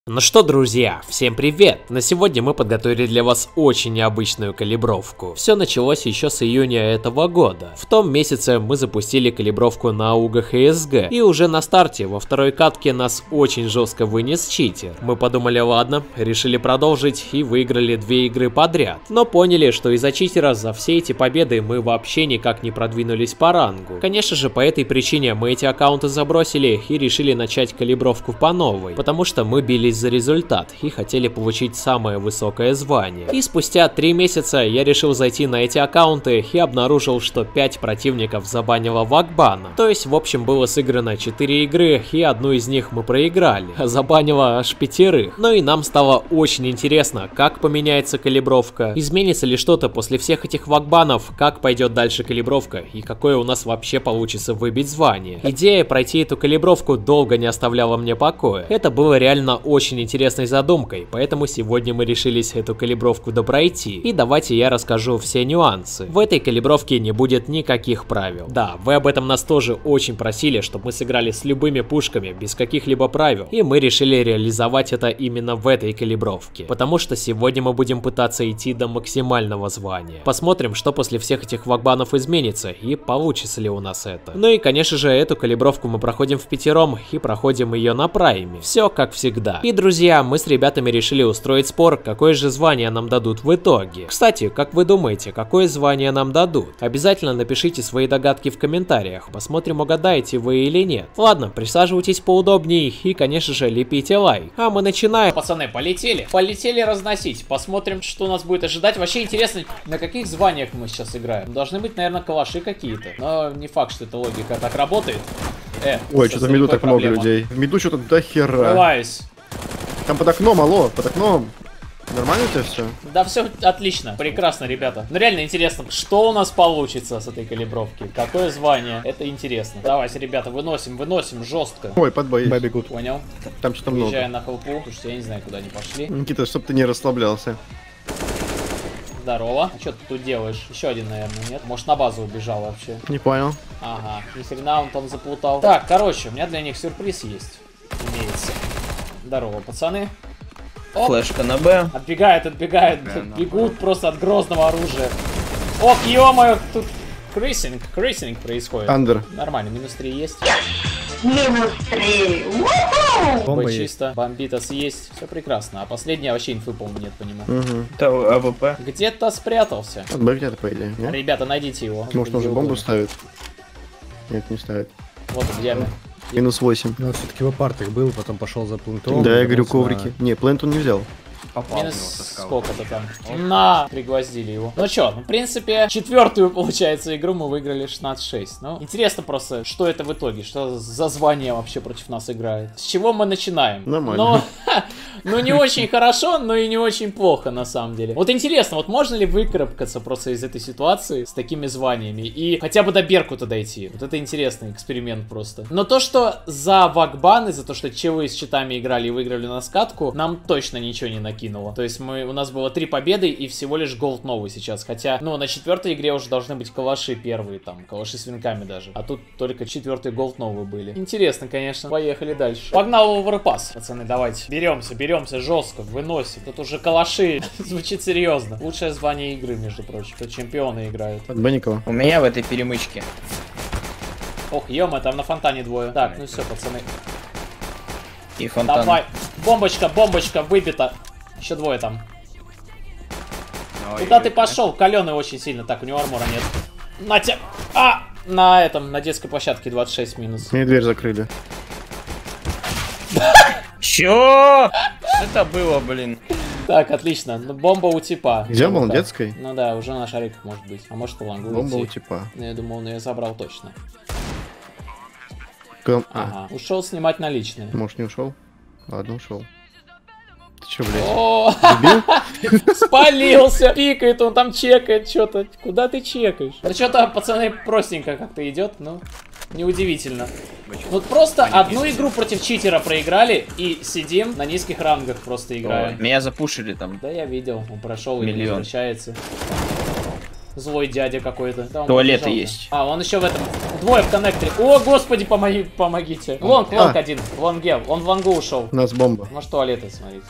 Ну что, друзья, всем привет! На сегодня мы подготовили для вас очень необычную калибровку. Все началось еще с июня этого года. В том месяце мы запустили калибровку на аугах ESG, и уже на старте во второй катке нас очень жестко вынес читер. Мы подумали, ладно, решили продолжить и выиграли 2 игры подряд. Но поняли, что из-за читера за все эти победы мы вообще никак не продвинулись по рангу. Конечно же, по этой причине мы эти аккаунты забросили и решили начать калибровку по новой, потому что мы бились за результат и хотели получить самое высокое звание. И спустя 3 месяца я решил зайти на эти аккаунты и обнаружил, что 5 противников забанило Вагбана. То есть в общем было сыграно 4 игры, и одну из них мы проиграли. Забанило аж 5. Ну и нам стало очень интересно, как поменяется калибровка, изменится ли что-то после всех этих Вагбанов, как пойдет дальше калибровка и какое у нас вообще получится выбить звание. Идея пройти эту калибровку долго не оставляла мне покоя. Это было реально очень интересной задумкой, поэтому сегодня мы решились эту калибровку допройти. И давайте я расскажу все нюансы. В этой калибровке не будет никаких правил. Да, вы об этом нас тоже очень просили, чтобы мы сыграли с любыми пушками, без каких-либо правил. И мы решили реализовать это именно в этой калибровке. Потому что сегодня мы будем пытаться идти до максимального звания. Посмотрим, что после всех этих вагбанов изменится и получится ли у нас это. Ну и конечно же, эту калибровку мы проходим в пятером и проходим ее на прайме. Все как всегда. И, друзья, мы с ребятами решили устроить спор, какое же звание нам дадут в итоге. Кстати, как вы думаете, какое звание нам дадут? Обязательно напишите свои догадки в комментариях, посмотрим, угадаете вы или нет. Ладно, присаживайтесь поудобнее и, конечно же, лепите лайк. А мы начинаем. Пацаны, полетели? Полетели разносить. Посмотрим, что нас будет ожидать. Вообще интересно, на каких званиях мы сейчас играем. Должны быть, наверное, калаши какие-то. Но не факт, что эта логика так работает. Ой, что-то в миду так много людей. В миду что-то до хера. Открываюсь. Там под окном, алло, под окном. Нормально у тебя все? Да, все отлично, прекрасно, ребята. Но реально интересно, что у нас получится с этой калибровки. Какое звание? Это интересно. Давайте, ребята, выносим жестко. Ой, под бой. Бегут. Понял. Там что-то много. Уезжаю на хелпу. Слушайте, я не знаю, куда они пошли. Никита, чтоб ты не расслаблялся. Здорово. А что ты тут делаешь? Еще один, наверное, нет? Может, на базу убежал вообще? Не понял. Ага, ни хрена он там заплутал. Так, короче, у меня для них сюрприз есть. Имеется. Здорово, пацаны. Оп. Флешка на Б. Отбегают. Бегут просто от грозного оружия. Ох, ё-моё, тут крейсинг происходит. Андер. Нормально, -3 есть. -3. Бомба чисто. Бомбитас есть. Все прекрасно. А последняя вообще инфы, по-моему, нет по нему. Это АВП. Где-то спрятался. От Б где-то, по идее. Нет? Ребята, найдите его. Может, он же бомбу ставит? Нет, не ставит. Вот он, яме. -8. Ну, все-таки в апартах был, потом пошел за плентом. Да, я говорю, коврики. Не, плент он не взял. Минус сколько-то там. На! Пригвоздили его. Ну чё, в принципе, 4-ю, получается, игру мы выиграли 16-6. Ну, интересно просто, что это в итоге, что за звание вообще против нас играет. С чего мы начинаем? Нормально. Ну, не очень хорошо, но и не очень плохо, на самом деле. Вот интересно, вот можно ли выкарабкаться просто из этой ситуации с такими званиями и хотя бы до Беркута дойти? Вот это интересный эксперимент просто. Но то, что за вагбаны, за то, что челы с читами играли и выиграли на скатку, нам точно ничего не накинуло. То есть у нас было 3 победы и всего лишь голд новый сейчас. Хотя, ну, на 4-й игре уже должны быть калаши первые, там, калаши с винками даже. А тут только 4-й голд новый были. Интересно, конечно. Поехали дальше. Погнал оверпас. Пацаны, давайте. Беремся жестко, выносим. Тут уже калаши. Звучит серьезно. Лучшее звание игры, между прочим. Тут чемпионы играют. От Б никого. У меня в этой перемычке. Ох, ё-моё, там на фонтане двое. Так, ну все, пацаны. И фонтан. Давай. Бомбочка выбита. Еще 2 там. Куда ты пошел? Каленый очень сильно. Так, у него армора нет. На тебя. На детской площадке 26 минус. Мне дверь закрыли. Чё? Что это было, блин? Так, отлично. Ну, бомба у типа. Где он был? Детской? Ну да, уже на шариках может быть. А может, в лангу Бомба у уйти. типа. Ну, я думал, он ее забрал точно. Ага. Ушел снимать наличные. Может, не ушел? Ладно, ушел. Ты чё, блядь? О, спалился! Пикает, он там чекает что-то. Куда ты чекаешь? Ну что-то, пацаны, простенько как-то идет, ну, неудивительно. Вот просто одну игру против читера проиграли и сидим на низких рангах просто играем. Меня запушили там. Да, я видел, он прошел и не Миллион. возвращается. Злой дядя какой-то. Да, он Туалеты побежал. есть. А, он еще в этом. Двое в коннекторе. О, господи, помогите. Лонг один. В лонге. Он в лонгу ушел. У нас бомба. Может, туалеты, смотрите.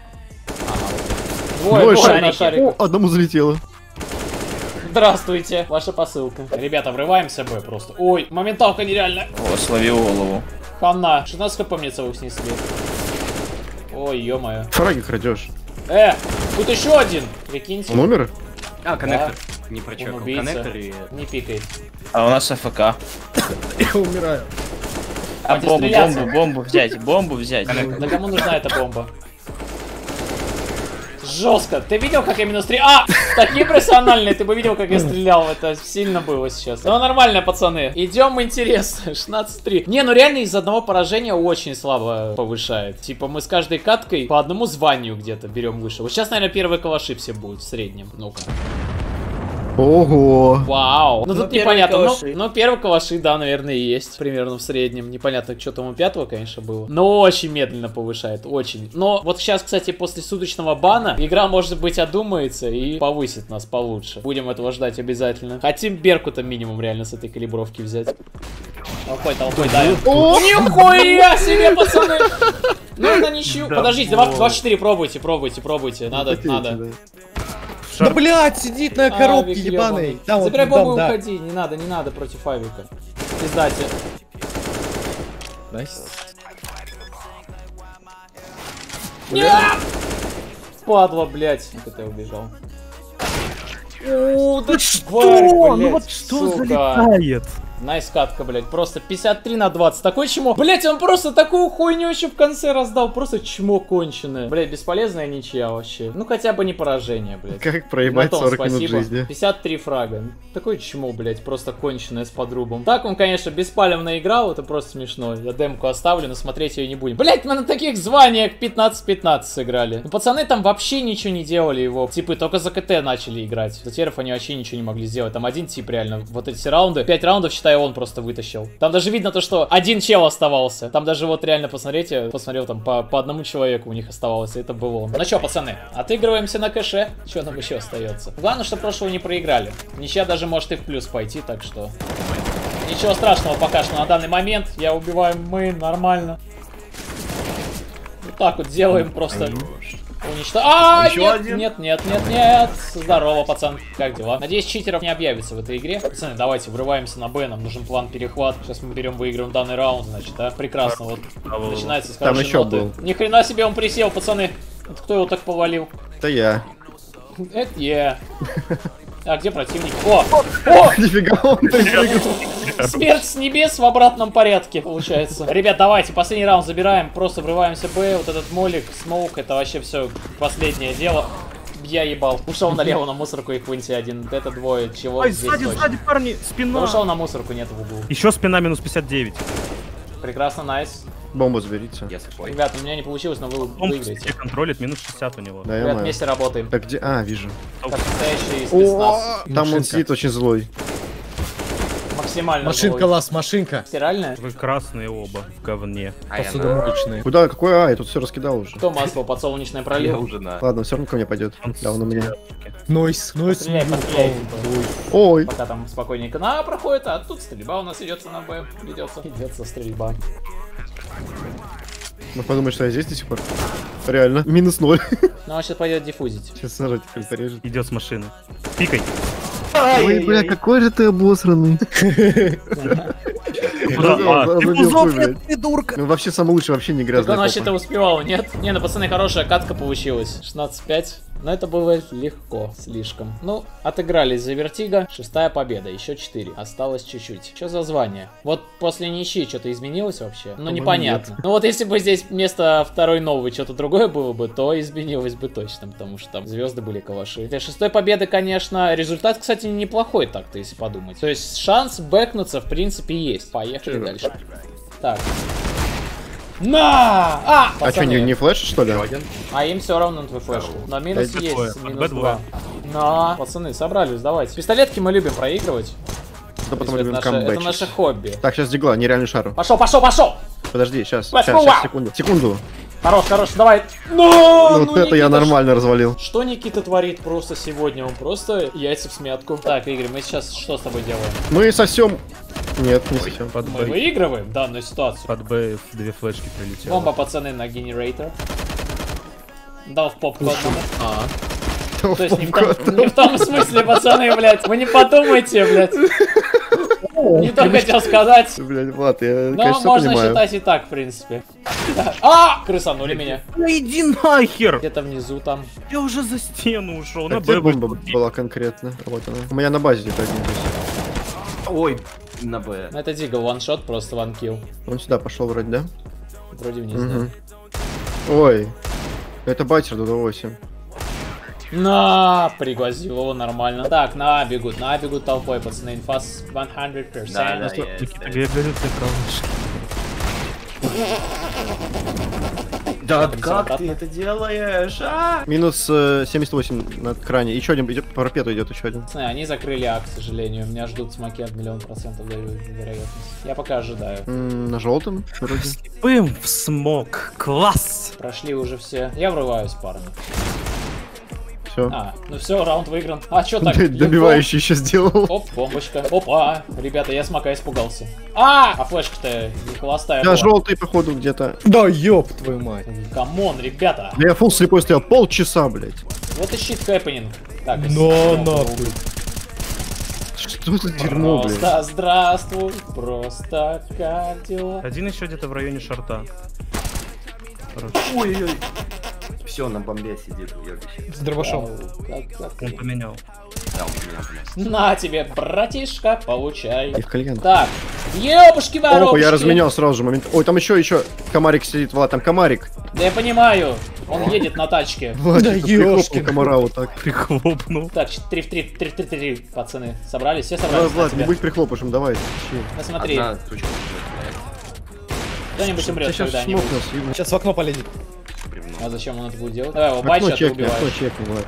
Двое на шарике. О, одному залетело. Здравствуйте, ваша посылка. Ребята, врываемся Б просто. Ой, моменталка нереальная. О, словил голову. Хана. 16 хп мне целых снесли. Ой, ё-моё. Фраги крадешь. Тут еще один. Прикиньте. Он умер? А, коннектор. Да. Не Он прочекал. убийца. Коннектор и... Не пикает. А у нас АФК. Я умираю. А Хватит бомбу, стреляться. бомбу взять. Да кому нужна эта бомба? Жестко. Ты видел, как я минус 3? А! Такие профессиональные, ты бы видел, как я стрелял. Это сильно было сейчас. Ну, нормально, пацаны. Идем, интересно. 16-3. Не, ну реально из одного поражения очень слабо повышает. Типа мы с каждой каткой по одному званию где-то берем выше. Вот сейчас, наверное, первые калаши все будут в среднем. Ну-ка. Ого. Вау. Ну Ну, тут первые непонятно. калаши. Ну, первые калаши, да, наверное, и есть. Примерно в среднем. Непонятно, что там у пятого, конечно, было. Но очень медленно повышает. Очень. Но вот сейчас, кстати, после суточного бана игра, может быть, одумается и повысит нас получше. Будем этого ждать обязательно. Хотим Беркута минимум реально с этой калибровки взять. Толпой давим. Нихуя себе, пацаны! Ну это ничего. Подождите, 24 пробуйте. Надо. Да, блядь, сидит на коробке ебаной. Там вот, Забирай бомбу и да. уходи. Не надо против авика. Пиздате. Найс. Нет! Падла, блядь. Как это я убежал? О, да что? Ну вот что сука. залетает? Найс катка, блядь. Просто 53/20. Такой чмо. Блядь, он просто такую хуйню еще в конце раздал. Просто чмо конченое. Блядь, бесполезная ничья вообще. Ну хотя бы не поражение, блядь. Как проебать На том 40 минут спасибо. жизни. 53 фрага. Такое чмо, блядь, просто конченое с подрубом. Так он, конечно, беспалевно играл, это просто смешно. Я демку оставлю, но смотреть ее не будем. Блядь, мы на таких званиях 15-15 сыграли. Ну, пацаны там вообще ничего не делали его. Типы только за КТ начали играть. За теров они вообще ничего не могли сделать. Там один тип реально. Вот эти раунды. 5 раундов, считай, он просто вытащил. Там даже видно то, что один чел оставался. Там даже вот реально, посмотрите, посмотрел там по одному человеку у них оставалось, и это был он. Ну что, пацаны, отыгрываемся на кэше. Что нам еще остается? Главное, что прошлого не проиграли. Ничья даже может и в плюс пойти, так что... Ничего страшного пока что на данный момент. Я убиваю мейн, нормально. Вот так вот делаем просто... Нет. Здорово, пацан. Как дела? Надеюсь, читеров не объявится в этой игре. Пацаны, давайте врываемся на Б. Нам нужен план перехват. Сейчас мы берем, выиграем данный раунд, значит, да? Прекрасно. Вот начинается с хорошей еще ноты. был. Ни хрена себе он присел, пацаны. Это кто его так повалил? Это я. Это я. А где противник? О! Нифига он прыгал. Смерть с небес в обратном порядке, получается. Ребят, давайте, последний раунд забираем, просто врываемся Б. Вот этот молик, смоук, это вообще все последнее дело. Я ебал. Ушел налево на мусорку и Квинти один. Это двое. Чего Ой, здесь сзади, точно? сзади, парни, спина. Ушел на мусорку, нет в углу. Еще спина минус 59. Прекрасно, найс. Бомбу заберите. Я сухой. Ребят, у меня не получилось, но вы Он выиграете. все контролит, минус 60 у него. Да, я Ребят, знаю. вместе работаем. Так где? А, вижу. Как настоящий спецназ. Там он сидит очень злой. Максимально Машинка, злой. лас, машинка. Стиральная? Вы красные оба в говне. А я Посудомоечные. Куда? Какой? А, я тут все раскидал уже. Кто масло подсолнечное Я пролил? уже на... Ладно, все равно ко мне пойдет. Да, он у меня. Нойс, нойс. Стреляй, постреляй. Ой. Пока там спокойненько на А проходит, а тут стрельба у нас идется на Б. Идется стрельба. Мы подумаем, что я здесь до сих пор. Реально. Минус 0. Ну, он сейчас пойдет диффузить. Сейчас нажать порежет. Идет с машины. Пикай. Ой, бля, какой же ты обосранный. Придурка. Ну вообще самый лучший, вообще не Так грязный. он вообще-то успевал, нет? Не, ну, пацаны, хорошая катка получилась. 16-5. Но это было легко, слишком. Ну, отыгрались за Вертиго. 6-я победа, еще 4. Осталось чуть-чуть. Что за звание? Вот после ничьи что-то изменилось вообще? Ну, непонятно. Ну, вот если бы здесь вместо второй новой что-то другое было бы, то изменилось бы точно, потому что там звезды были калаши. Для 6-й победы, конечно, результат, кстати, неплохой так-то, если подумать. То есть шанс бэкнуться, в принципе, есть. Поехали дальше. Так. На! А А что, не флеш, что ли? А им все равно на твою флешку. Но минус Пять есть, двое. минус Б2. 2. На, пацаны, собрались, давайте. Пистолетки мы любим проигрывать. Да потом Это любим наше, это камбэчить. наше хобби. Так, сейчас дигла, нереальный шар. Пошел! Подожди, сейчас, Let's go out. секунду. Хорош, хорош, давай. Ну, вот это я нормально развалил. Что Никита творит просто сегодня? Он просто яйца в смятку. Так, Игорь, мы сейчас что с тобой делаем? Мы сосем. Нет, не совсем. Под Мы Б. выигрываем данную ситуацию. Под Б 2 флешки прилетело. Бомба, пацаны, на генератор. Дал в попку одному. То есть не в том смысле, пацаны, блядь. Вы не подумайте, блядь. Не то хотел сказать. Блядь, Влад, я, Но конечно, можно понимаю. считать и так, в принципе. А! Крысанули меня. Ну иди нахер! Где-то внизу там. Я уже за стену ушел. А На где Б бомба вышел. была конкретно? Вот она. У меня на базе где-то один здесь. Ой, на Б. Это Дигл, ваншот, просто ванкил. Он сюда пошел вроде, да? Вроде вниз, Мгм. Ой. Это батер до 8. да. На, пригвоздил его нормально. Так, на бегут толпой, пацаны. Инфа 100%. Да, Никита, я говорю, ты калаш. Да всё как обратно. ты это делаешь, а? Минус 78 на кране. Еще один идет, по парапету идет еще один. Пацаны, они закрыли А, к сожалению. Меня ждут смоки от 1000000% вероятность. Я пока ожидаю. На желтом вроде. Бым в смог. Класс! Прошли уже все. Я врываюсь, парни. Все. Ну все, раунд выигран. А чё так? Добивающий еще сделал. Оп, бомбочка. Опа. Ребята, я смока испугался. А флешка-то не холостая Да, была. желтый, походу, где-то. Да ёб твою мать. Камон, ребята. Да я фул слепой стоял полчаса, блядь. Вот и щит хэппининг. Так, если Но бомбу нахуй. Что за дерьмо, блядь? Просто здравствуй, просто как дела? Один еще где-то в районе шорта. Хорош. Ой-ой-ой. Все, на бомбе сидит, уебище. С дробашом. Как? Он поменял. Да, у меня, блядь. На тебе, братишка, получай. И в кальян. Так, ёбушки Опа, воробушки. я разменял сразу же момент. Ой, там еще комарик сидит, Влад, там комарик. Да я понимаю, он едет на тачке. Влад, Да что-то прихлопнул ёшкин. комара вот так. Прихлопнул. Так, 3 в 3, пацаны. Собрались? Все Влад, собрались на Влад, не тебя? будь прихлопышем, давай. Ищи. Ну смотри, Одна точка, блядь. кто-нибудь Ты умрет сейчас когда-нибудь. смог нас, видно. Сейчас в окно полезет. Бревно. А зачем он это будет делать? Давай его Окно бачат и чекни, окно убивай. чекни, Влад.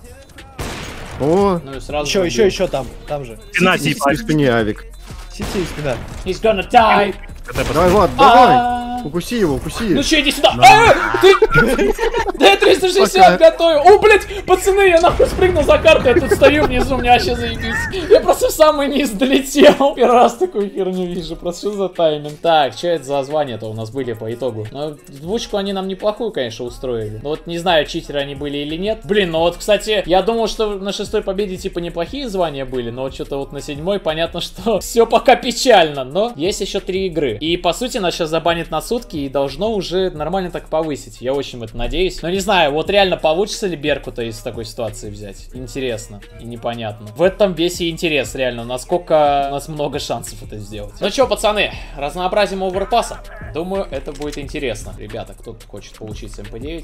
О, Ну и сразу Еще, убил. еще там же. Спина здесь типа. в спине авик. Сети спина. He's gonna die. Давай, Влад, давай. А. Укуси его, укуси. Ну че, иди сюда. Ты... Да я 360 готовил. О, блять, пацаны, я нахуй спрыгнул за картой, я тут стою внизу, мне вообще заебись. Я просто в самый низ долетел. Первый раз такую херню вижу, просто что за тайминг. Так, что это за звания-то у нас были по итогу? Ну, двучку они нам неплохую, конечно, устроили. Но вот не знаю, читеры они были или нет. Блин, ну вот, кстати, я думал, что на 6-й победе типа неплохие звания были, но вот что-то вот на 7-й понятно, что все пока печально. Но есть еще 3 игры. И по сути нас сейчас забанят на сутки и должно уже нормально так повысить. Я очень в это надеюсь. Но не знаю, вот реально получится ли Беркута из такой ситуации взять? Интересно и непонятно. В этом весь и интерес, реально, насколько у нас много шансов это сделать. Ну что, пацаны, разнообразим оверпаса. Думаю, это будет интересно. Ребята, кто хочет получить с МП9?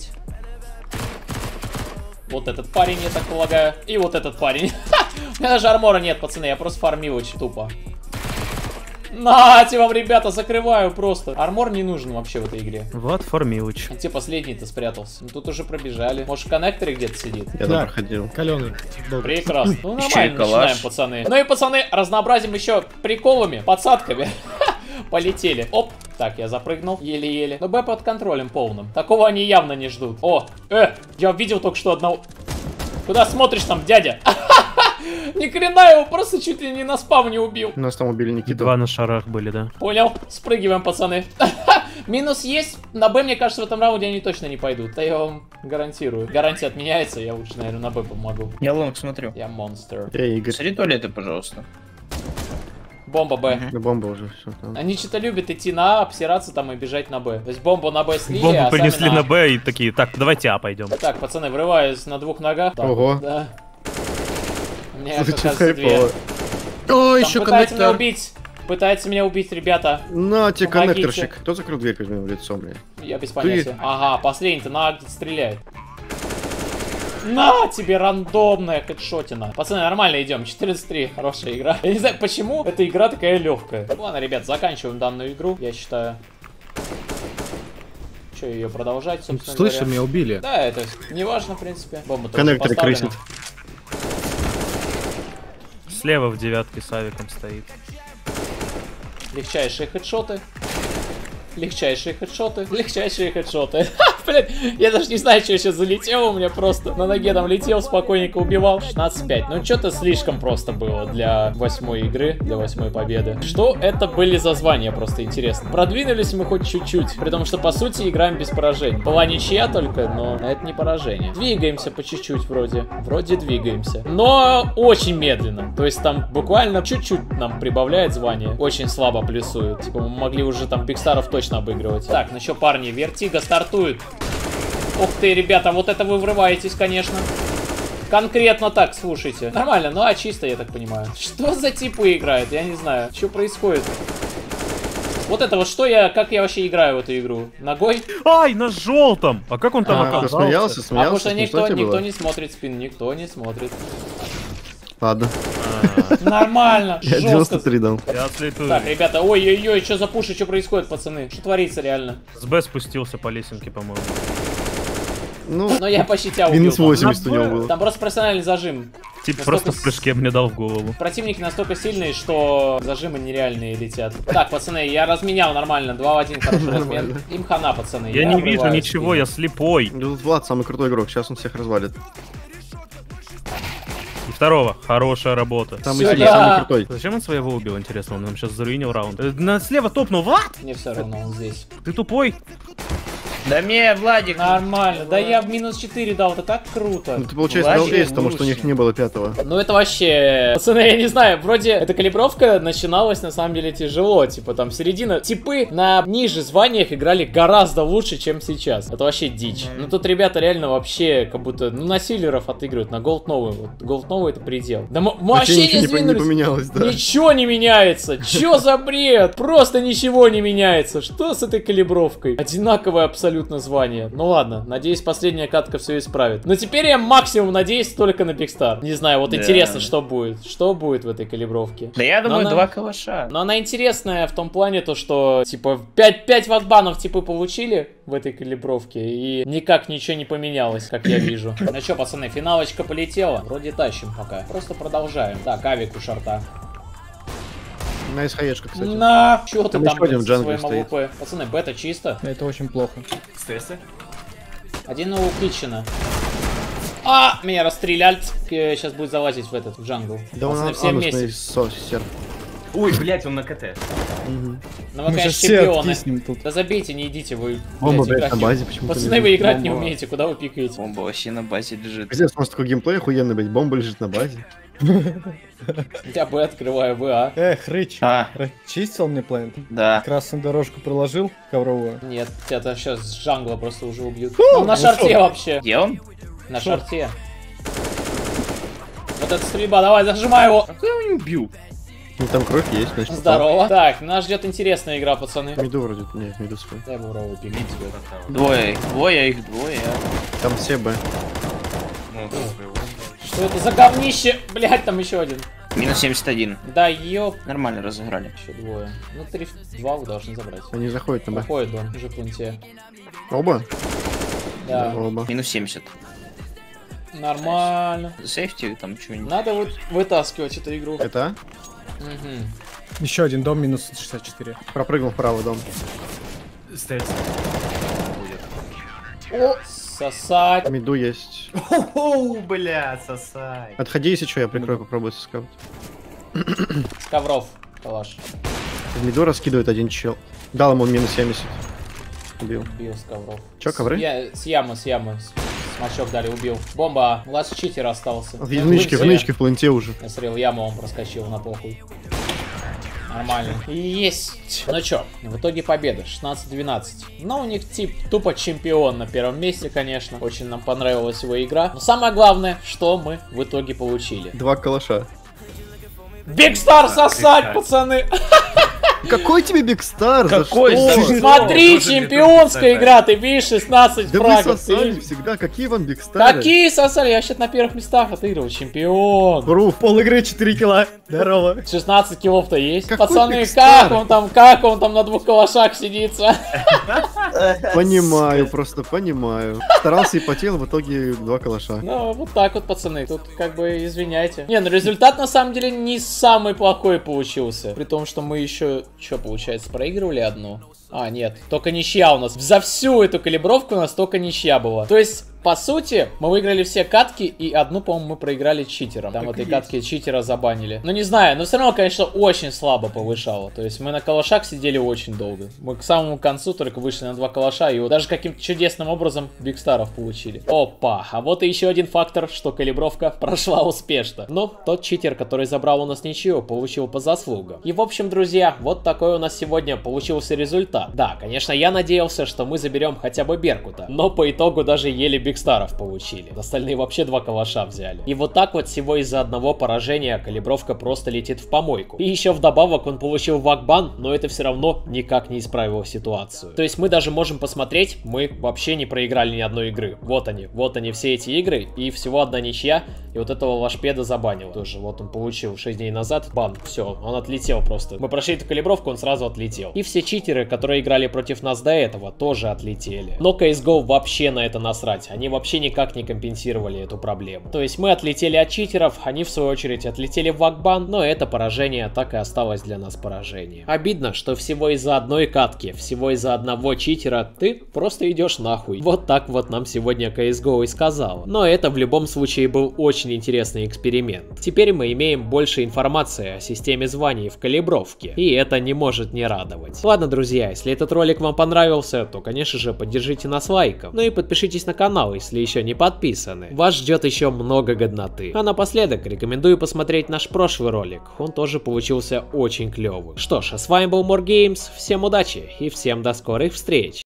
Вот этот парень, я так полагаю. И вот этот парень. У меня даже армора нет, пацаны, я просто фармил очень тупо. Нате вам, ребята, закрываю просто. Армор не нужен вообще в этой игре. Влад Фармилыч. Где последний-то спрятался? Ну, тут уже пробежали. Может, в коннекторе где-то сидит? Я Да. там проходил. Каленый. Прекрасно. Ну, Еще и нормально калаш. начинаем, пацаны. Ну и, пацаны, разнообразим еще приколами, подсадками. Полетели. Оп. Так, я запрыгнул. Еле-еле. Но Б под контролем полным. Такого они явно не ждут. О, я видел только что одного... Куда смотришь там, дядя? Ни хрена его просто чуть ли не на спавне убил. Нас там убили Никиту. 2 на шарах были, да. Понял. Спрыгиваем, пацаны. Минус есть. На Б, мне кажется, в этом раунде они точно не пойдут. Да я вам гарантирую. Гарантия отменяется. Я лучше, наверное, на Б помогу. Я лонг смотрю. Я монстр. Эй, Игорь. Смотри туалеты, пожалуйста. Бомба Б. Да бомба уже все там. Они что-то любят идти на А, обсираться там и бежать на Б. То есть бомбу на Б слили, Бомбу а сами принесли на А. Б и такие, так, давайте А пойдем. Так, пацаны, врываюсь на 2 ногах. Так, Ого. Да. У меня как Слушай, раз 2. хайпово. О, Там еще пытается меня коннектор. убить. Пытается меня убить, ребята. На тебе Помогите. коннекторщик. Кто закрыл дверь перед моим лицом, блин? Я без понятия. Ага, последний-то на А где-то стреляет. На тебе рандомная хедшотина. Пацаны, нормально идем. 14-3. Хорошая игра. Я не знаю, почему эта игра такая легкая. Ладно, ребят, заканчиваем данную игру, я считаю. Че, ее продолжать, собственно Слышишь, говоря. меня убили. Да, это не важно, в принципе. Бомба тоже Коннекторы поставлена. крысят. Слева в девятке с авиком стоит. Легчайшие хедшоты. Легчайшие хедшоты. Легчайшие хедшоты. Блин, я даже не знаю, что сейчас залетело у меня просто. На ноге там летел, спокойненько убивал. 16-5. Ну, что-то слишком просто было для 8-й игры, для 8-й победы. Что это были за звания, просто интересно. Продвинулись мы хоть чуть-чуть. При том, что, по сути, играем без поражений. Была ничья только, но это не поражение. Двигаемся по чуть-чуть вроде. Вроде двигаемся. Но очень медленно. То есть там буквально чуть-чуть нам прибавляет звание. Очень слабо плюсует. Типа мы могли уже там бигстаров точно обыгрывать. Так, ну что, парни, Вертига стартует. Ух ты, ребята, вот это вы врываетесь, конечно. Конкретно так, слушайте. Нормально, ну а чисто, я так понимаю. Что за типы играют? Я не знаю. Что происходит? Вот это вот что я, как я вообще играю в эту игру? Ногой? Ай, на желтом! А как он там оказался? Смеялся, А потому что смешно тебе никто было? не смотрит спин, никто не смотрит. Ладно. Нормально, Я жестко. 93 дал. Я слетаю. Так, ребята, ой-ой-ой, что за пуши, что происходит, пацаны? Что творится реально? С Б спустился по лесенке, по-моему. Ну, Но я почти тебя убил. минус 80 у него было. Там просто профессиональный зажим. Тип Настолько просто в прыжке мне дал в голову. Противники настолько сильные, что зажимы нереальные летят. Так, пацаны, я разменял нормально. 2 в 1 хороший размен. Им хана, пацаны. Я не вижу обрываю ничего, спину. я слепой. Ну, тут Влад самый крутой игрок, сейчас он всех развалит. И второго. Хорошая работа. Самый Сюда. сильный, самый крутой. Зачем он своего убил, интересно? Он нам сейчас заруинил раунд. Слева топнул, Влад! Мне все равно, он здесь. Ты тупой? Да мне, Владик. Нормально. Да я в минус 4 дал, это так круто. Ну, ты, получается, дал 10, потому что у них не было 5-го. Ну это вообще... Пацаны, я не знаю, вроде эта калибровка начиналась на самом деле тяжело. Типа там середина... Типы на ниже званиях играли гораздо лучше, чем сейчас. Это вообще дичь. Ну тут ребята реально вообще как будто... Ну на силлеров отыгрывают, на голд новый. Вот голд новый это предел. Да мы вообще не не сдвинулись. поменялось, да. Ничего не меняется. Чё за бред? Просто ничего не меняется. Что с этой калибровкой? Одинаковое абсолютно звание. Ну ладно, надеюсь, последняя катка все исправит. Но теперь я максимум надеюсь только на Бигстар. Не знаю, вот Да. интересно, что будет. Что будет в этой калибровке? Да я думаю, Но 2 калаша. Но она интересная в том плане, то что, типа, 5 ватбанов, типа, получили в этой калибровке, и никак ничего не поменялось, как я вижу. Ну что, пацаны, финалочка полетела. Вроде тащим пока. Просто продолжаем. Так, авик у шарта. На СХЕшка, кстати. На! Чё ты Там там еще один в со джангле своим стоит. АВП? Пацаны, бета чисто. Это очень плохо. Один у Китчена. А! Меня расстреляли. Сейчас будет залазить в этот, в джангл. Да он Пацаны, все вместе. сер. Ой, блядь, он на КТ. Ну вы, Мы конечно, сейчас все чемпионы. откиснем тут. Да забейте, не идите, вы... Бомба, блядь, блядь, играть на не- базе почему-то. Пацаны, вы играть не Бомба. умеете, куда вы пикаете? Бомба вообще на базе лежит. Пиздец, у нас такой геймплей охуенный, блядь. Бомба лежит на базе. Я Б открываю, Б, а? Рыч. А, Чистил мне плент? да. Красную дорожку проложил ковровую. Нет, тебя сейчас с джангла просто уже убьют. Фу, Он на ну шарте шо? вообще. Где он? На шарте. Вот эта стрельба, давай, зажимай его. Как я его не убил? Ну там кровь есть, значит. Здорово. Так, нас ждет интересная игра, пацаны. Миду вроде. Нет, миду свой. Дай попробую пикать. Двое их двое. Там все Б. Что это за говнище? Блять, там еще один. Минус 71. Да ёп. Нормально разыграли. Еще двое. Ну, 2 вы должны забрать. Они заходят на Б. Проходит он уже в пункте. Оба? Да. Оба. Минус 70. Нормально. Сейфти там что-нибудь. Надо вот вытаскивать эту игру. Это? Мгм. Еще один дом минус 64. Пропрыгнул вправо дом. О, сосать. Миду есть. Оу, бля, сосай. Отходи, если что, я прикрою, попробую соскавать. С ковров. Калаш. В миду раскидывает один чел. Дал ему минус 70. Убил. Убил с ковров. Чё, ковры? С ямы. Смачок дали, убил. Бомба. Лас читер остался. В нычке в планте уже. Я смотрел яму, он проскочил на похуй. Нормально. Есть. Ну чё, в итоге победа. 16-12. Но у них тип тупо чемпион на первом месте, конечно. Очень нам понравилась его игра. Но самое главное, что мы в итоге получили. 2 калаша. Бигстар сосать, пацаны! Какой тебе Бигстар? Какой За что? за- Смотри, Тоже не чемпионская тут игра, ты видишь, 16 Да вы фрагов. сосали Ты- всегда. Какие вам Бигстары? Какие сосали? Я сейчас на первых местах отыгрывал. Чемпион. Пруф. Пол игры 4 кило. Здорово. 16 килов-то есть. Какой Пацаны, Бигстар? как он там на 2 калашах сидится? Понимаю, просто понимаю. Старался и потел, в итоге 2 калаша. Ну, вот так вот, пацаны. Тут как бы извиняйте. Не, ну результат на самом деле не самый плохой получился. При том, что мы еще, что получается, проигрывали одну. А, нет, только ничья у нас. За всю эту калибровку у нас только ничья была. То есть, по сути, мы выиграли все катки, и одну, по-моему, мы проиграли читером. Там в этой катке читера забанили. Ну, не знаю, но все равно, конечно, очень слабо повышало. То есть, мы на калашах сидели очень долго. Мы к самому концу только вышли на 2 калаша, и вот даже каким-то чудесным образом бигстаров получили. Опа, а вот и еще один фактор, что калибровка прошла успешно. Но тот читер, который забрал у нас ничью, получил по заслугам. И, в общем, друзья, вот такой у нас сегодня получился результат. Да, конечно, я надеялся, что мы заберем хотя бы Беркута, но по итогу даже еле бигстаров получили. Остальные вообще 2 калаша взяли. И вот так вот всего из-за одного поражения калибровка просто летит в помойку. И еще вдобавок он получил вакбан, но это все равно никак не исправило ситуацию. То есть мы даже можем посмотреть, мы вообще не проиграли ни одной игры. Вот они все эти игры, и всего одна ничья, и вот этого лашпеда забанило. Тоже вот он получил 6 дней назад бан, все, он отлетел просто. Мы прошли эту калибровку, он сразу отлетел. И все читеры, которые играли против нас до этого, тоже отлетели. Но CSGO вообще на это насрать, они вообще никак не компенсировали эту проблему. То есть мы отлетели от читеров, они в свою очередь отлетели в вакбан, но это поражение так и осталось для нас поражением. Обидно, что всего из-за одной катки, всего из-за одного читера ты просто идешь нахуй. Вот так вот нам сегодня CSGO и сказала. Но это в любом случае был очень интересный эксперимент. Теперь мы имеем больше информации о системе званий в калибровке, и это не может не радовать. Ладно, друзья, если этот ролик вам понравился, то, конечно же, поддержите нас лайком. Ну и подпишитесь на канал, если еще не подписаны. Вас ждет еще много годноты. А напоследок рекомендую посмотреть наш прошлый ролик. Он тоже получился очень клевый. Что ж, а с вами был More Games. Всем удачи и всем до скорых встреч.